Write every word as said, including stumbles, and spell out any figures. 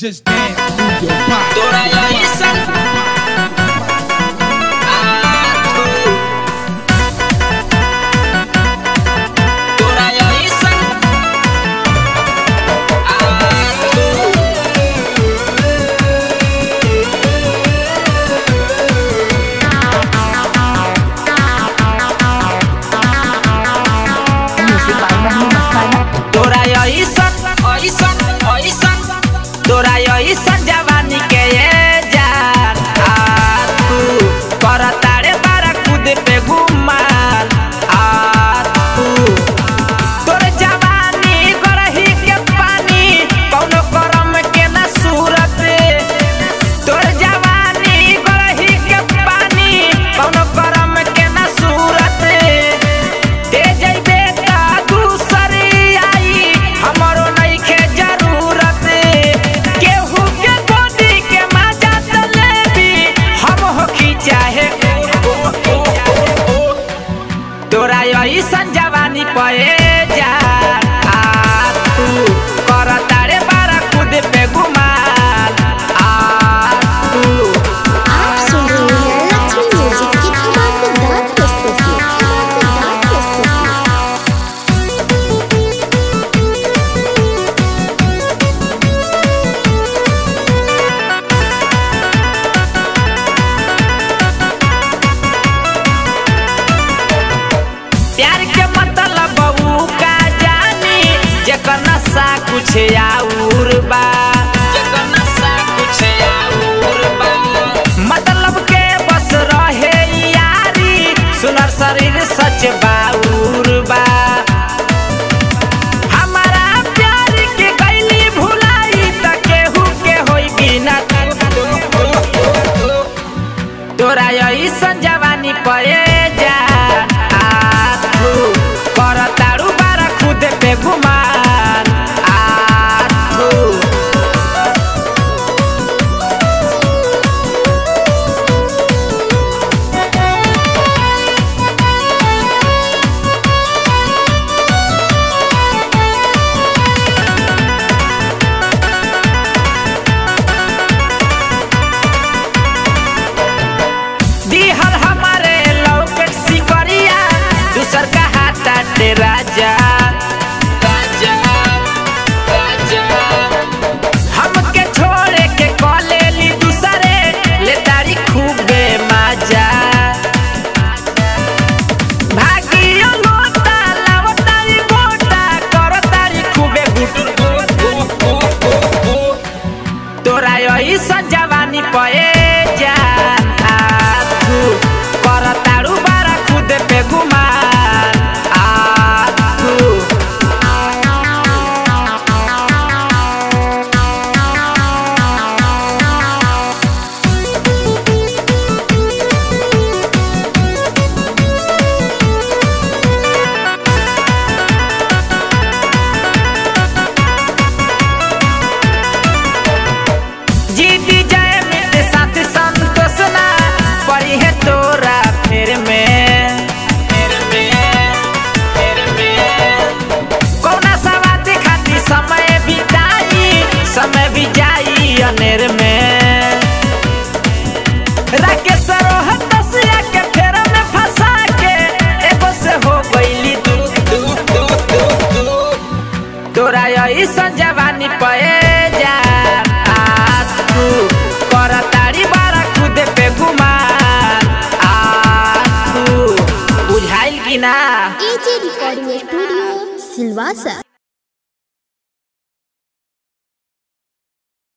Just dance, move your body. Toda la isa. Toda la isa. Toda la isa, isa, isa. तोरा यही जवानी के ये जान आ तू कर तारे बारा खुद पे घुमाल आ तू तोरे जवानी गरही के पानी कौनो करम के ना सूरत तोरे जवानी गरही के पानी कौनो करम के ना सूरत दे जइबे ता दूसरी आई हमरो नहीं के जरूरत तोरा यही जवानी पे जान आ तू कर तारे बारा खुद पे घुमाल आ तू। आप सुन रहे हैं लक्ष्मी म्यूजिक की धमाकेदार प्रस्तुति। प्यार के मतलब बहू का जानी जेकर नशा कुछ और बा जेकर नशा कुछ और बा मतलब के बस रहे यारी सुनर शरीर सच बाउर बा हमारा प्यार के गईली भुलाई त केहू के होई बिना तोरा यही जवानी पे कर तारू बारा खुद पे घुमाल आ तू। दिहल हमारे लौके सिकरिया दूसर का हाथ राजा राजा राजा हमके छोड़े के कॉलेली दूसरे ले तारी खूबे मजा भागियो लोटा लावतारी गोटा कर तारी खूबे गुट तोरा यही जवानी पे जान आ तू कर तारू बारा खुद पे घुमाल आ तू। जीती जाए मेरे साथ संतोष ना पड़ी है तोरा फिर में फिर में फिर में कौना सवाद खाती समय बिताई समय भी जाई अनेर में राकेश रोहत तसिया के फेर में फंसा के एगो से हो गईली दू दू दू दू दू तोरा यही जवानी पे जान आ तू कर तारी बारा खुद पे घुमाल आ तू बुझाइल की ना। AJ recording studio Silvassa.